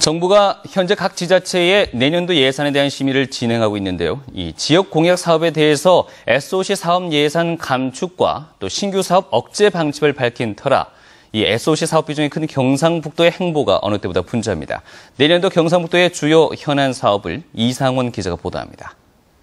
정부가 현재 각 지자체의 내년도 예산에 대한 심의를 진행하고 있는데요. 이 지역 공약 사업에 대해서 SOC 사업 예산 감축과 또 신규 사업 억제 방침을 밝힌 터라 이 SOC 사업 비중이 큰 경상북도의 행보가 어느 때보다 분주합니다. 내년도 경상북도의 주요 현안 사업을 이상원 기자가 보도합니다.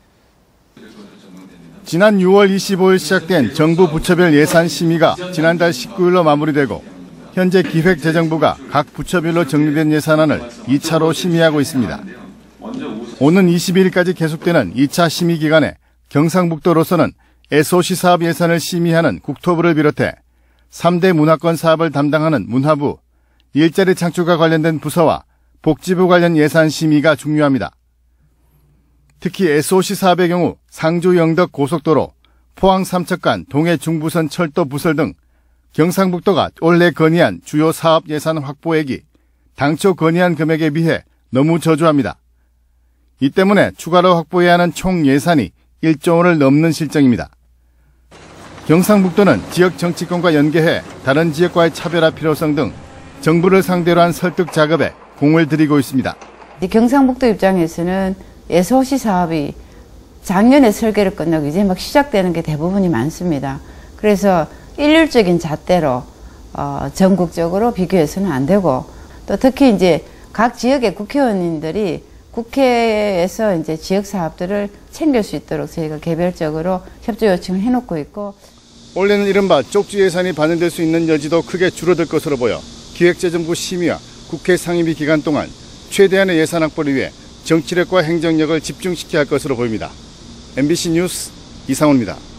지난 6월 25일 시작된 정부 부처별 예산 심의가 지난달 19일로 마무리되고 현재 기획재정부가 각 부처별로 정리된 예산안을 2차로 심의하고 있습니다. 오는 22일까지 계속되는 2차 심의 기간에 경상북도로서는 SOC 사업 예산을 심의하는 국토부를 비롯해 3대 문화권 사업을 담당하는 문화부, 일자리 창출과 관련된 부서와 복지부 관련 예산 심의가 중요합니다. 특히 SOC 사업의 경우 상주 영덕 고속도로, 포항 삼척간 동해 중부선 철도 부설 등 경상북도가 올해 건의한 주요 사업 예산 확보액이 당초 건의한 금액에 비해 너무 저조합니다. 이 때문에 추가로 확보해야 하는 총 예산이 1조 원을 넘는 실정입니다. 경상북도는 지역 정치권과 연계해 다른 지역과의 차별화 필요성 등 정부를 상대로 한 설득 작업에 공을 들이고 있습니다. 경상북도 입장에서는 SOC 사업이 작년에 설계를 끝나고 이제 막 시작되는 게 대부분이 많습니다. 그래서 일률적인 잣대로 전국적으로 비교해서는 안 되고 또 특히 이제 각 지역의 국회의원님들이 국회에서 이제 지역 사업들을 챙길 수 있도록 저희가 개별적으로 협조 요청을 해놓고 있고 올해는 이른바 쪽지 예산이 반영될 수 있는 여지도 크게 줄어들 것으로 보여 기획재정부 심의와 국회 상임위 기간 동안 최대한의 예산 확보를 위해 정치력과 행정력을 집중시켜야 할 것으로 보입니다. MBC 뉴스 이상원입니다.